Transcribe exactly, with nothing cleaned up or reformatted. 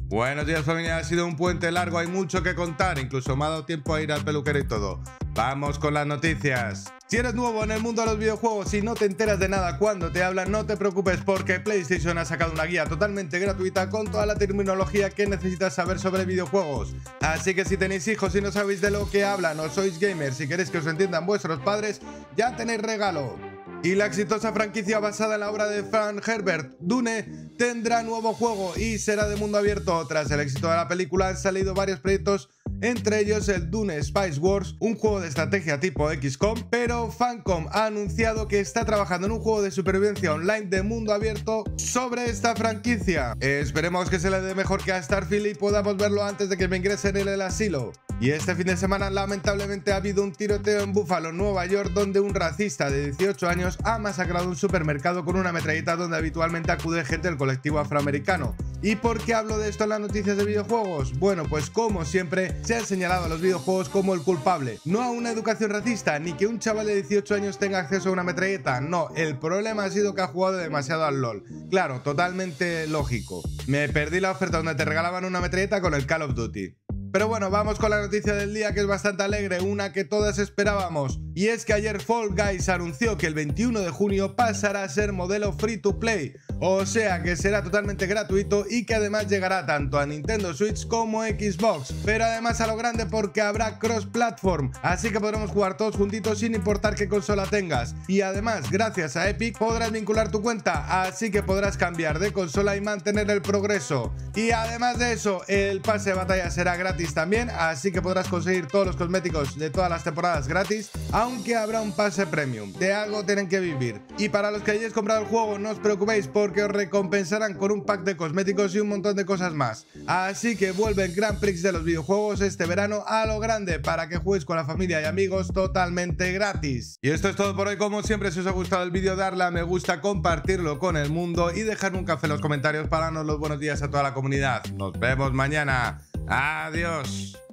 Buenos días, familia. Ha sido un puente largo, hay mucho que contar, incluso me ha dado tiempo a ir al peluquero y todo. Vamos con las noticias. Si eres nuevo en el mundo de los videojuegos y no te enteras de nada cuando te hablan, no te preocupes porque PlayStation ha sacado una guía totalmente gratuita con toda la terminología que necesitas saber sobre videojuegos. Así que si tenéis hijos y no sabéis de lo que hablan o sois gamers y queréis que os entiendan vuestros padres, ya tenéis regalo. Y la exitosa franquicia basada en la obra de Frank Herbert, Dune, tendrá nuevo juego y será de mundo abierto. Tras el éxito de la película han salido varios proyectos, entre ellos el Dune Spice Wars, un juego de estrategia tipo equis com, pero Funcom ha anunciado que está trabajando en un juego de supervivencia online de mundo abierto sobre esta franquicia. Esperemos que se le dé mejor que a Starfield y podamos verlo antes de que me ingresen en el asilo. Y este fin de semana lamentablemente ha habido un tiroteo en Buffalo, Nueva York, donde un racista de dieciocho años ha masacrado un supermercado con una metralleta donde habitualmente acude gente del colectivo afroamericano. ¿Y por qué hablo de esto en las noticias de videojuegos? Bueno, pues como siempre se han señalado a los videojuegos como el culpable, no a una educación racista, ni que un chaval de dieciocho años tenga acceso a una metralleta, no, el problema ha sido que ha jugado demasiado al LOL. Claro, totalmente lógico. Me perdí la oferta donde te regalaban una metralleta con el Call of Duty. Pero bueno, vamos con la noticia del día, que es bastante alegre, una que todas esperábamos. Y es que ayer Fall Guys anunció que el veintiuno de junio pasará a ser modelo free to play, o sea que será totalmente gratuito y que además llegará tanto a Nintendo Switch como Xbox, pero además a lo grande porque habrá cross-platform, así que podremos jugar todos juntitos sin importar qué consola tengas. Y además, gracias a Epic podrás vincular tu cuenta, así que podrás cambiar de consola y mantener el progreso. Y además de eso, el pase de batalla será gratis también, así que podrás conseguir todos los cosméticos de todas las temporadas gratis, aunque habrá un pase premium. De algo tienen que vivir. Y para los que hayáis comprado el juego, no os preocupéis porque os recompensarán con un pack de cosméticos y un montón de cosas más. Así que vuelve el Grand Prix de los videojuegos este verano a lo grande para que juguéis con la familia y amigos totalmente gratis. Y esto es todo por hoy. Como siempre, si os ha gustado el vídeo, darle a me gusta, compartirlo con el mundo y dejarme un café en los comentarios para darnos los buenos días a toda la comunidad. Nos vemos mañana. Adiós.